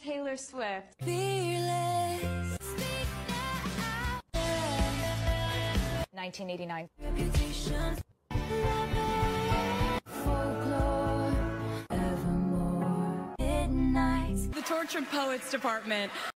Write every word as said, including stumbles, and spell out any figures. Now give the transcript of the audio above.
Taylor Swift. Fearless. nineteen eighty-nine. Reputation. Folklore. Evermore. Midnight. The Tortured Poets Department.